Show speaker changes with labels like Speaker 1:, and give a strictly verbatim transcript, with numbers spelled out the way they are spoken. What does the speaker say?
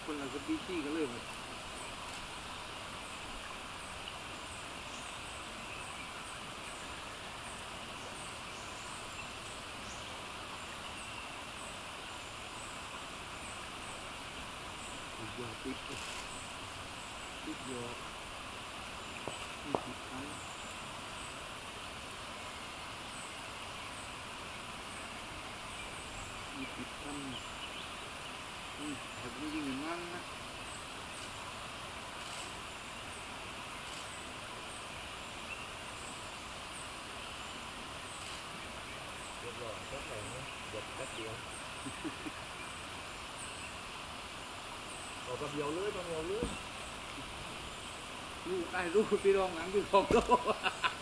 Speaker 1: คนละสปีชีส์กันเลยยอดติดติดยอดนี่ติดทั้งนี่ติดทั้งนี่แถบนี้ยิ่งมันนะ
Speaker 2: เรียบร้อยก็ใส่เนาะหยดแป๊บเดียวออกกระเบียวเลยกระเบียวเลย
Speaker 1: ลูกได้ลูกพี่รองหลังพี่รองโต